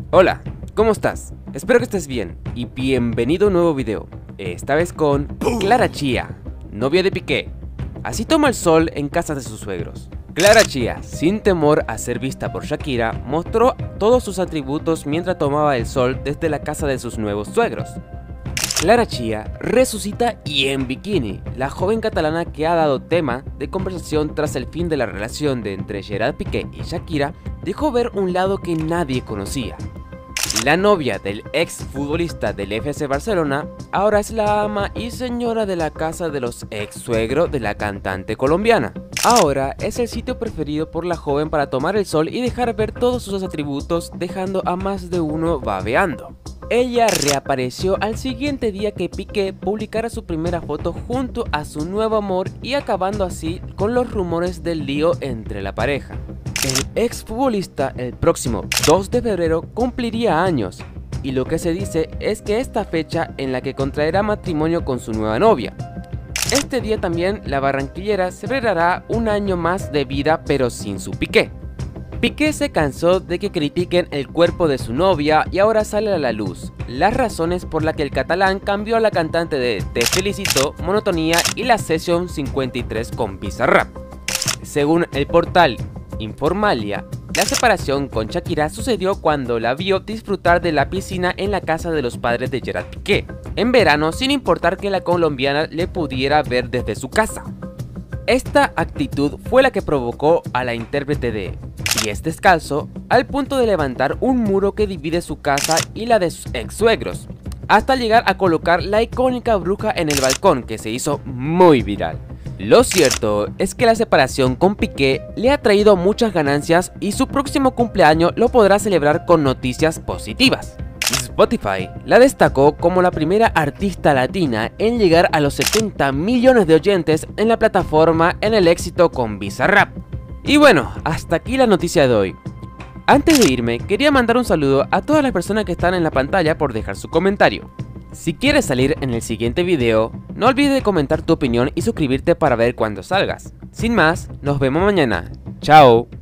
Hola, ¿cómo estás? Espero que estés bien y bienvenido a un nuevo video, esta vez con Clara Chía, novia de Piqué. Así toma el sol en casa de sus suegros. Clara Chía, sin temor a ser vista por Shakira, mostró todos sus atributos mientras tomaba el sol desde la casa de sus nuevos suegros. Clara Chía resucita y en bikini, la joven catalana que ha dado tema de conversación tras el fin de la relación de entre Gerard Piqué y Shakira, dejó ver un lado que nadie conocía. La novia del ex futbolista del FC Barcelona ahora es la ama y señora de la casa de los ex suegros de la cantante colombiana. Ahora es el sitio preferido por la joven para tomar el sol y dejar ver todos sus atributos, dejando a más de uno babeando. Ella reapareció al siguiente día que Piqué publicara su primera foto junto a su nuevo amor y acabando así con los rumores del lío entre la pareja. El exfutbolista el próximo 2 de febrero cumpliría años, y lo que se dice es que esta fecha en la que contraerá matrimonio con su nueva novia. Este día también la barranquillera celebrará un año más de vida pero sin su Piqué. Piqué se cansó de que critiquen el cuerpo de su novia y ahora sale a la luz las razones por las que el catalán cambió a la cantante de Te Felicito, Monotonía y la Session 53 con Bizarrap. Según el portal Informalia, la separación con Shakira sucedió cuando la vio disfrutar de la piscina en la casa de los padres de Gerard Piqué en verano, sin importar que la colombiana le pudiera ver desde su casa. Esta actitud fue la que provocó a la intérprete de Pies Descalzo al punto de levantar un muro que divide su casa y la de sus ex suegros, hasta llegar a colocar la icónica bruja en el balcón, que se hizo muy viral. Lo cierto es que la separación con Piqué le ha traído muchas ganancias y su próximo cumpleaños lo podrá celebrar con noticias positivas. Spotify la destacó como la primera artista latina en llegar a los 70 millones de oyentes en la plataforma en el éxito con Bizarrap. Y bueno, hasta aquí la noticia de hoy. Antes de irme, quería mandar un saludo a todas las personas que están en la pantalla por dejar su comentario. Si quieres salir en el siguiente video, no olvides de comentar tu opinión y suscribirte para ver cuando salgas. Sin más, nos vemos mañana. Chao.